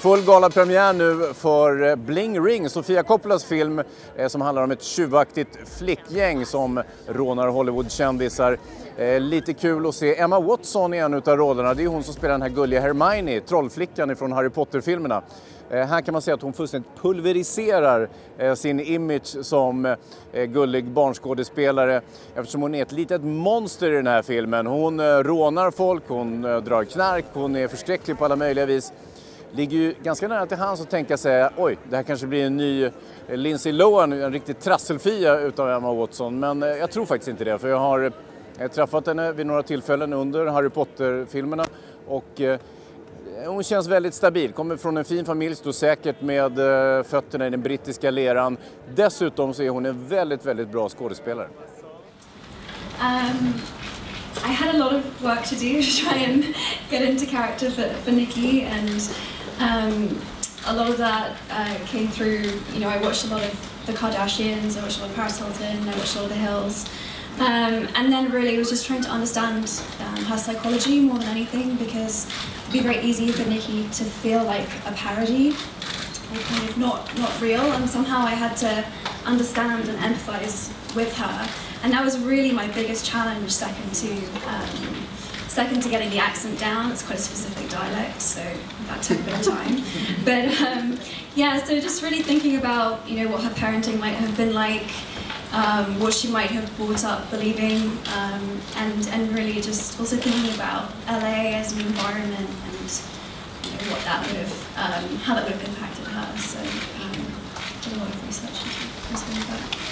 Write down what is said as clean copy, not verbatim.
Full galapremiär nu för Bling Ring, Sofia Coppolas film som handlar om ett tjuvaktigt flickgäng som rånar Hollywoodkändisar. Lite kul att se Emma Watson i en av rollerna. Det är hon som spelar den här gulliga Hermione, trollflickan från Harry Potter-filmerna. Här kan man säga att hon fullständigt pulveriserar sin image som gullig barnskådespelare eftersom hon är ett litet monster i den här filmen. Hon rånar folk, hon drar knark, hon är förskräcklig på alla möjliga vis. Ligger ju ganska nära till hands att tänka sig, oj, det här kanske blir en ny Lindsay Lohan, en riktigt trasselfia utav Emma Watson. Men jag tror faktiskt inte det, för jag har träffat henne vid några tillfällen under Harry Potter-filmerna och hon känns väldigt stabil, kommer från en fin familj, står säkert med fötterna i den brittiska leran. Dessutom så är hon en väldigt, väldigt bra skådespelare. I had a lot of work to do to try and get into character for Nikki, and a lot of that came through, you know, I watched a lot of the Kardashians, I watched a lot of Paris Hilton, I watched a lot of The Hills, and then really was just trying to understand her psychology more than anything, because it'd be very easy for Nikki to feel like a parody, or kind of not real, and somehow I had to understand and empathize with her. And that was really my biggest challenge, second to getting the accent down. It's quite a specific dialect, so that took a bit of time. But yeah, so just really thinking about, you know, what her parenting might have been like, what she might have brought up believing, and really just also thinking about LA as an environment and, you know, what that would have, how that would have impacted her. So did a lot of research into that.